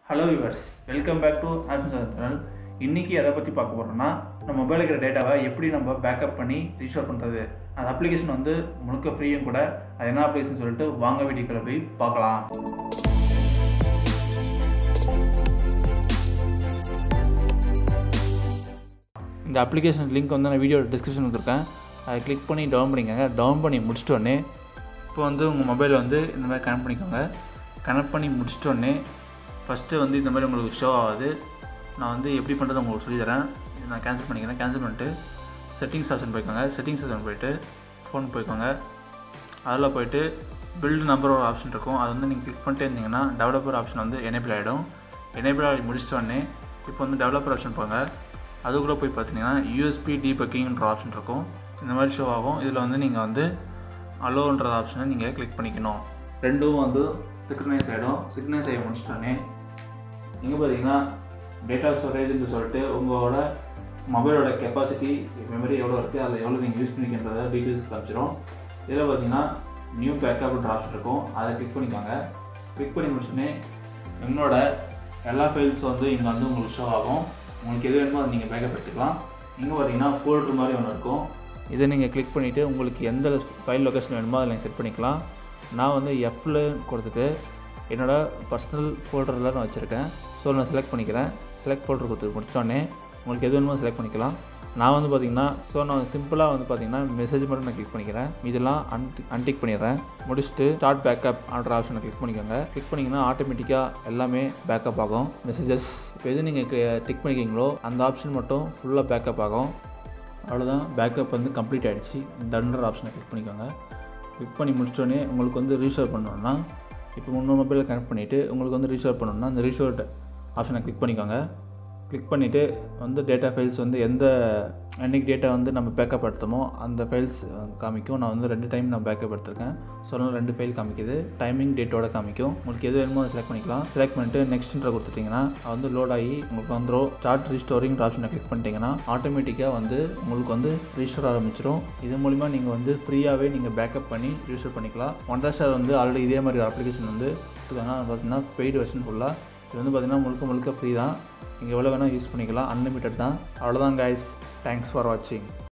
Hello viewers, welcome back to Admin channel. இன்னைக்கு எதை பத்தி பார்க்க போறோம்னா நம்ம மொபைல்ல இருக்கிற டேட்டாவை எப்படி நம்ம பேக்கப் பண்ணி ரீஸ்டோர் பண்றது. அந்த அப்ளிகேஷன் வந்து முழுக்க ஃப்ரீயும் கூட. அது என்ன அப்ளிகேஷன் சொல்லிட்டு வாங்க வீடியோக்குள்ள போய் பார்க்கலாம். இந்த அப்ளிகேஷன் லிங்க் வந்து நான் வீடியோ டிஸ்கிரிப்ஷன்ல கொடுத்திருக்கேன். அதை கிளிக் பண்ணி டவுன் பண்ணிக்கங்க. டவுன் பண்ணி முடிச்சிட்டோனே இப்போ வந்து உங்க மொபைல் வந்து இந்த மாதிரி கனெக்ட் பண்ணிக்கோங்க. கனெக்ட் பண்ணி முடிச்சிட்டோனே ஃபஸ்ட்டு வந்து இந்த மாதிரி உங்களுக்கு ஷோ ஆகுது. நான் வந்து எப்படி பண்ணுறது உங்களுக்கு சொல்லி தரேன். நான் கேன்சல் பண்ணிக்கிறேன். கேன்சல் பண்ணிட்டு செட்டிங்ஸ் ஆப்ஷன் போய்க்கோங்க. செட்டிங்ஸ் ஆப்ஷன் போய்ட்டு ஃபோன் போய்க்கோங்க. அதில் போய்ட்டு பில்டு நம்பர் ஒரு ஆப்ஷன் இருக்கும். அது வந்து நீங்கள் கிளிக் பண்ணிட்டே இருந்தீங்கன்னா டெவலப்பர் ஆப்ஷன் வந்து எனேபிள் ஆகிடும். எனேபிள் ஆகி முடிச்சிட்டோடனே இப்போ வந்து டெவலப்பர் ஆப்ஷன் போங்க. அதுக்குள்ளே போய் பார்த்தீங்கன்னா யூஎஸ்பி டீபக்கிங்ன்ற ஆப்ஷன் இருக்கும். இந்த மாதிரி ஷோ ஆகும். இதில் வந்து நீங்கள் வந்து அலோன்ற ஆப்ஷனை நீங்கள் கிளிக் பண்ணிக்கணும். ரெண்டும் வந்து சிக்ரனைஸ் ஆகிடும். சிக்ரனைஸ் ஆகி முடிச்சிட்டோன்னே நீங்கள் பார்த்தீங்கன்னா டேட்டா ஸ்டோரேஜ்னு சொல்லிட்டு உங்களோட மொபைலோட கெப்பாசிட்டி மெமரி எவ்வளோ இருக்குது, அதில் எவ்வளோ நீங்கள் யூஸ் பண்ணிக்கின்றத டீட்டெயில்ஸ் காமிச்சிடும். இதில் பார்த்தீங்கன்னா நியூ பேக்கப்ன்ற ஆப்ஷன் இருக்கும். அதை கிளிக் பண்ணிக்கோங்க. கிளிக் பண்ணி முடிச்சோடனே என்னோட எல்லா ஃபைல்ஸ் வந்து இங்கே வந்து உங்களுக்கு ஷோ ஆகும். உங்களுக்கு எது வேணுமோ அதை நீங்கள் பேக்கப் எடுத்துக்கலாம். இங்கே பார்த்தீங்கன்னா ஃபோல்டர் மாதிரி ஒன்று இருக்கும். இதை நீங்கள் கிளிக் பண்ணிவிட்டு உங்களுக்கு எந்த ஃபைல் லொக்கேஷன் வேணுமோ அதை நீங்கள் செட் பண்ணிக்கலாம். நான் வந்து எஃப்ல கொடுத்துட்டு என்னோடய பர்சனல் ஃபோல்டரில் நான் வச்சுருக்கேன். ஸோ நான் செலக்ட் பண்ணிக்கிறேன். செலக்ட் ஃபோல்டர் கொடுத்து முடிச்சோடனே உங்களுக்கு எது வேணுமோ செலக்ட் பண்ணிக்கலாம். நான் வந்து பார்த்திங்கன்னா நான் சிம்பிளாக வந்து பார்த்திங்கன்னா மெசேஜ் மட்டும் நான் கிளிக் பண்ணிக்கிறேன். இதெல்லாம் அன்டிக் பண்ணிடுறேன். முடிச்சுட்டு ஸ்டார்ட் பேக்கப் ஆன்ற ஆப்ஷனை கிளிக் பண்ணிக்கோங்க. கிளிக் பண்ணிங்கன்னா ஆட்டோமேட்டிக்காக எல்லாமே பேக்கப் ஆகும். மெசேஜஸ் இப்போ எது நீங்கள் டிக் பண்ணிக்கிங்களோ அந்த ஆப்ஷன் மட்டும் ஃபுல்லாக பேக்கப் ஆகும். அவ்வளோதான், பேக்கப் வந்து கம்ப்ளீட் ஆகிடுச்சு. டன்ன்ற ஆப்ஷனை கிளிக் பண்ணிக்கோங்க. கிளிக் பண்ணி முடிச்சோடனே உங்களுக்கு வந்து ரீஸ்டோர் பண்ணணுன்னா இப்போ இன்னொரு மொபைலில் கனெக்ட் பண்ணிவிட்டு உங்களுக்கு வந்து ரீஸ்டோர் பண்ணணுன்னா அந்த ரீஸ்டோர் ஆப்ஷனை கிளிக் பண்ணிக்கோங்க. கிளிக் பண்ணிவிட்டு வந்து டேட்டா ஃபைல்ஸ் வந்து எந்த அன்றைக்கி டேட்டா வந்து நம்ம பேக்கப் எடுத்தோமோ அந்த ஃபைல்ஸ் காமிக்கும். நான் வந்து 2 டைம் நான் பேக்கப் எடுத்திருக்கேன். ஸோ அதனால் 2 ஃபைல் காமிக்குது. டைமிங் டேட்டோட காமிக்கும். உங்களுக்கு எது வேணுமோ அதை செலக்ட் பண்ணிக்கலாம். செலக்ட் பண்ணிட்டு நெக்ஸ்ட்ன்ற கொடுத்துட்டிங்கன்னா அது வந்து லோட் ஆகி உங்களுக்கு வந்துடும். ஸ்டார்ட் ரீஸ்டோரிங் ஆப்ஷனை கிளிக் பண்ணிட்டீங்கன்னா ஆட்டோமேட்டிக்காக வந்து உங்களுக்கு வந்து ரீஸ்டோர் ஆரம்பிச்சிடும். இது மூலிமா நீங்கள் வந்து ஃப்ரீயாகவே நீங்கள் பேக்கப் பண்ணி ரீஸ்டோர் பண்ணிக்கலாம். OneDrive வந்து ஆல்ரெடி இதே மாதிரி அப்ளிகேஷன் வந்து கொடுத்துருக்காங்க. பார்த்தீங்கன்னா பெய்டு வெர்ஷன் ஃபுல்லாக. இது வந்து பார்த்திங்கன்னா முழுக்க ஃப்ரீ தான். நீங்கள் எவ்வளோ வேணால் யூஸ் பண்ணிக்கலாம். அன்லிமிட்டட் தான். அவ்வளோதான் கைஸ். தேங்க்ஸ் ஃபார் வாட்சிங்.